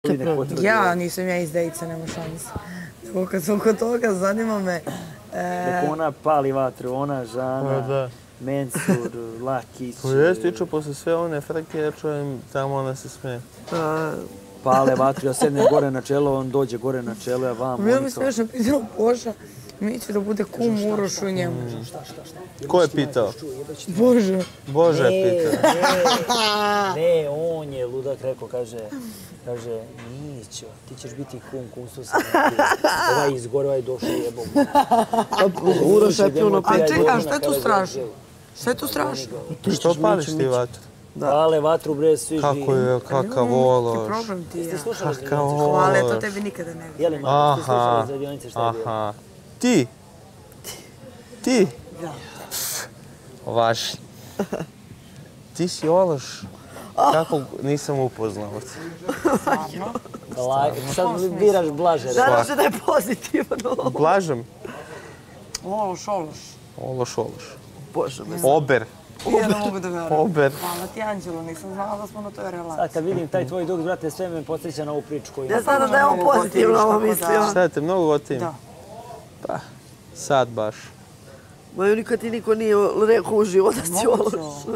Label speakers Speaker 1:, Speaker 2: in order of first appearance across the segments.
Speaker 1: Ja nisam ja izdejica, nema šanse. Nego kad sam kod toga, zanima me...
Speaker 2: Nek ona pali vatru, ona Žana, Mensur, Lakić...
Speaker 3: Jeste, iču posle sve one frke, ja čujem tamo ona se smeje.
Speaker 2: Pale vatru, ja sednem gore na čelo, on dođe gore na čelo, ja vam...
Speaker 1: Bilo mi smiješno pitao Boža, mi će da bude kum Urošu i njemu.
Speaker 3: Ko je pitao?
Speaker 1: Bože.
Speaker 3: Bože je pitao.
Speaker 2: Ne, on je ludak rekao, kaže, Mićo, ti ćeš biti kum su se napio. Ovaj izgore, ovaj došao jebom.
Speaker 1: Uroša je puno pitao. A čekaj, šta je tu strašno? Šta je tu strašno?
Speaker 3: Što pališ ti vatru?
Speaker 2: Pale vatru, bre, svi živi.
Speaker 3: Kako je, kakav vološ.
Speaker 1: Problem ti ja.
Speaker 3: Kakav
Speaker 1: Hvala, to
Speaker 3: vološ.
Speaker 1: tebi nikada ne bi.
Speaker 2: Jeli, malo, ste slušali za avionice šta je bilo?
Speaker 3: Aha. Ti? Ti?
Speaker 1: Da.
Speaker 3: Vaši. Ti si ološ. Kako nisam upoznao.
Speaker 1: Stvarno?
Speaker 2: Sad biraš blaže.
Speaker 1: Nadam se da je pozitivno.
Speaker 3: Blažem?
Speaker 1: Ološ.
Speaker 3: Ološ.
Speaker 1: Bože me.
Speaker 3: Ober.
Speaker 1: Ja ne mogu da verujem.
Speaker 3: Ober.
Speaker 1: Hvala ti, Anđelo, nisam znala da smo na toj relaciji.
Speaker 2: Sad kad vidim taj tvoj dug, brate, sve me podsjeća na ovu priču koju...
Speaker 1: Ja znam da je on pozitivno ovo mislio.
Speaker 3: Šta te mnogo gotivim?
Speaker 1: Da.
Speaker 3: Pa, sad baš.
Speaker 4: Maju nikad ti niko nije rekao uživo da si ološ.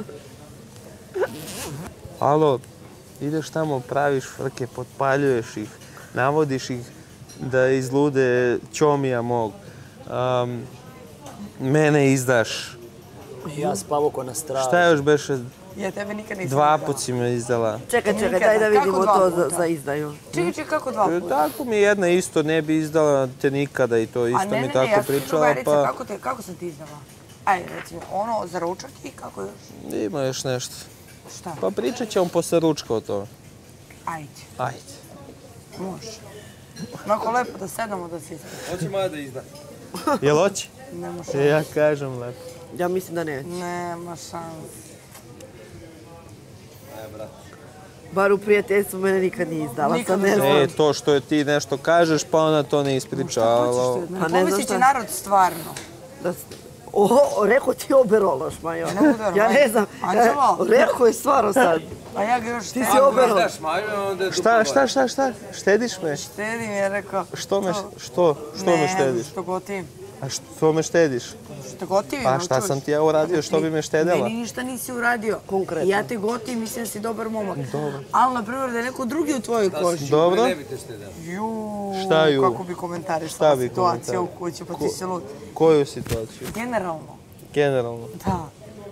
Speaker 3: Alo, ideš tamo, praviš frke, potpaljuješ ih, navodiš ih da izlude ćomija mog. Mene izdaš.
Speaker 2: Ja spavoko na stražu.
Speaker 3: Šta još beše?
Speaker 1: Ja tebe nikad nisam
Speaker 3: Dva
Speaker 1: izdala.
Speaker 3: put si me izdala.
Speaker 4: Čekaj, daj da vidimo
Speaker 1: Kako
Speaker 4: to
Speaker 1: dva puta?
Speaker 4: za izdaju.
Speaker 1: Čekaj, kako dva puta?
Speaker 3: Tako mi jedna isto ne bi izdala te nikada i to isto mi tako pričala, pa...
Speaker 1: Kako sam ti izdala? Ajde, recimo, ono za ručak i kako još?
Speaker 3: Ima još nešto.
Speaker 1: Šta?
Speaker 3: Pa pričat ćemo posle ručka o to.
Speaker 1: Ajde, može. Onako lepo da sedamo da se ispred.
Speaker 3: Hoće Maja da izda. Jel hoće?
Speaker 1: Nema šanse.
Speaker 3: Ja kažem lepo.
Speaker 4: Ja mislim da neće.
Speaker 1: Nema šanse.
Speaker 4: Bar u prijateljstvu mene nikad nije izdala.
Speaker 1: Nikad
Speaker 4: Sad ne znam.
Speaker 3: E, to što ti nešto kažeš, pa ona to ne ispriča.
Speaker 4: Pa ne znam
Speaker 1: Pomislit će
Speaker 4: šta.
Speaker 1: narod stvarno.
Speaker 4: Rekao ti oberološ, Majo.
Speaker 1: Ne mogu da
Speaker 4: Ja ne znam.
Speaker 1: Anđelo?
Speaker 4: Rekao je stvarno sad.
Speaker 1: A ja ga još
Speaker 4: Ti
Speaker 1: štedim.
Speaker 4: si oberološ.
Speaker 3: Šta? Štediš me?
Speaker 1: Štedim je rekao.
Speaker 3: Što me štediš?
Speaker 1: Ne, što gotivim.
Speaker 3: A što me štediš?
Speaker 1: Što gotivim,
Speaker 3: Pa šta sam ti ja uradio, što bi me štedela?
Speaker 1: Meni ništa nisi uradio.
Speaker 4: Konkretno.
Speaker 1: Ja te gotivim, mislim da si dobar momak. Ali, na primjer, da je neko drugi u tvojoj koži.
Speaker 3: Dobro? Šta ju?
Speaker 1: Kako bi komentarišala situaciju u kući, pa ti si lud.
Speaker 3: Koju situaciju?
Speaker 1: Generalno.
Speaker 3: Generalno.
Speaker 1: Da.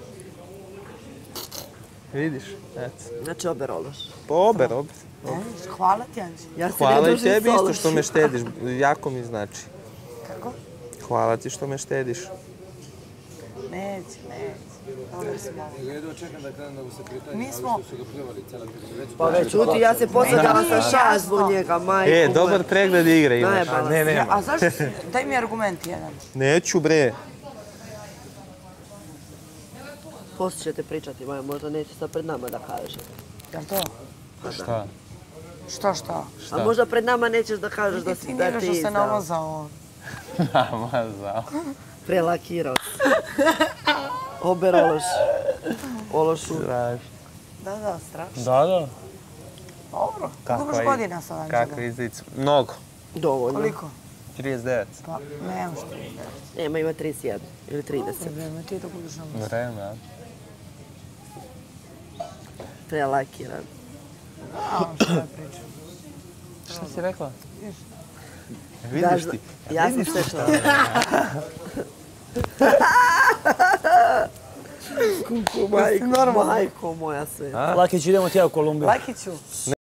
Speaker 3: Vidiš? Eto.
Speaker 4: Znači oberološ.
Speaker 3: Pa ober.
Speaker 1: Hvala ti, Anđe.
Speaker 4: Ja se
Speaker 3: Hvala
Speaker 4: ne
Speaker 3: i
Speaker 4: držim
Speaker 3: tebi isto
Speaker 4: sološ.
Speaker 3: što me štediš. Jako mi znači.
Speaker 1: Kako?
Speaker 3: Hvala ti što me štediš.
Speaker 1: Neće. Dobro smo.
Speaker 5: Jedva čekam da krenem da mu se pritanje,
Speaker 1: Mi
Speaker 5: ali
Speaker 1: smo...
Speaker 5: što su ga pljuvali cijela već.
Speaker 2: Pa već
Speaker 4: Čuti, ja se posledala sa šaš zbog njega, majko.
Speaker 3: E, dobar pregled igre imaš.
Speaker 4: Najebala
Speaker 3: Ne,
Speaker 4: si.
Speaker 3: nema.
Speaker 1: A zašto si... Daj mi argument jedan.
Speaker 3: Neću bre.
Speaker 4: Poslije ćete pričati, Majo, možda neće sad pred nama da kažeš.
Speaker 1: Jel to?
Speaker 3: Šta?
Speaker 1: Šta?
Speaker 4: A možda pred nama nećeš da kažeš da
Speaker 1: Ti
Speaker 4: si
Speaker 1: nije
Speaker 4: da ti
Speaker 1: što se
Speaker 4: izdao.
Speaker 1: namazao.
Speaker 3: Namazao.
Speaker 4: Prelakirao si. Oberološ. Ološu.
Speaker 3: Strašno.
Speaker 1: Da, strašno.
Speaker 3: Da.
Speaker 1: Dobro. Koliko imaš godina sad, Anđelo?
Speaker 3: Kakva izdica? Mnogo.
Speaker 4: Dovoljno.
Speaker 1: Koliko?
Speaker 3: 39.
Speaker 1: Pa, nemam što.
Speaker 4: Nema, ima 31 ili 30.
Speaker 1: Vreme ti da budeš namazao.
Speaker 3: Vreme, a?
Speaker 4: Prelakiran.
Speaker 1: A, što ja pričam?
Speaker 3: Šta si rekla?
Speaker 4: Da,
Speaker 3: Vidiš ti?
Speaker 4: ja sam sve što... Kuku, majko moja sve.
Speaker 2: Lakić, idemo ti ja u Kolumbiju.
Speaker 1: Lakiću.